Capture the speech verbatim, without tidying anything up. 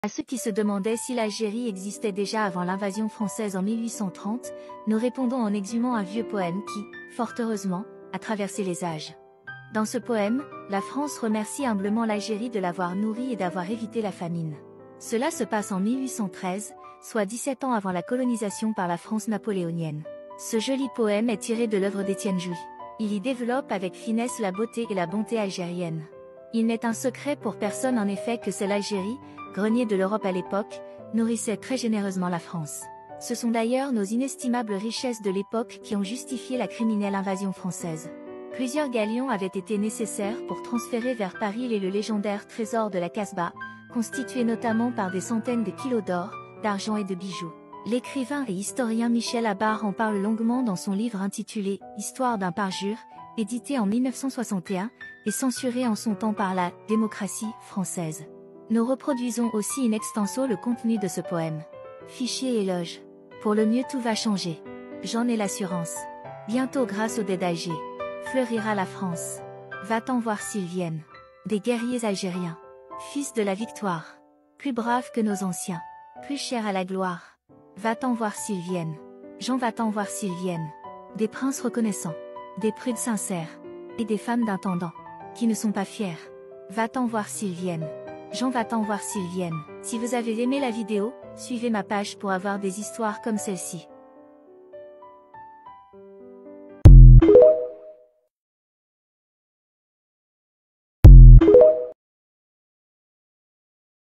À ceux qui se demandaient si l'Algérie existait déjà avant l'invasion française en mille huit cent trente, nous répondons en exhumant un vieux poème qui, fort heureusement, a traversé les âges. Dans ce poème, la France remercie humblement l'Algérie de l'avoir nourrie et d'avoir évité la famine. Cela se passe en mille huit cent treize, soit dix-sept ans avant la colonisation par la France napoléonienne. Ce joli poème est tiré de l'œuvre d'Étienne Jouy. Il y développe avec finesse la beauté et la bonté algérienne. Il n'est un secret pour personne en effet que c'est l'Algérie, grenier de l'Europe à l'époque, nourrissait très généreusement la France. Ce sont d'ailleurs nos inestimables richesses de l'époque qui ont justifié la criminelle invasion française. Plusieurs galions avaient été nécessaires pour transférer vers Paris les le légendaire trésor de la Casbah, constitué notamment par des centaines de kilos d'or, d'argent et de bijoux. L'écrivain et historien Michel Abar en parle longuement dans son livre intitulé « Histoire d'un parjure », édité en mille neuf cent soixante et un, et censuré en son temps par la « démocratie » française. Nous reproduisons aussi in extenso le contenu de ce poème. Fichier éloge. Pour le mieux tout va changer. J'en ai l'assurance. Bientôt grâce au dé d'Alger, fleurira la France. Va-t'en voir s'ils viennent. Des guerriers algériens. Fils de la victoire. Plus braves que nos anciens. Plus chers à la gloire. Va-t'en voir s'ils viennent. Jean va-t'en voir s'ils viennent. Des princes reconnaissants. Des prudes sincères. Et des femmes d'intendant. Qui ne sont pas fiers. Va-t'en voir s'ils viennent. Jean va-t'en voir s'ils viennent. Si vous avez aimé la vidéo, suivez ma page pour avoir des histoires comme celle-ci.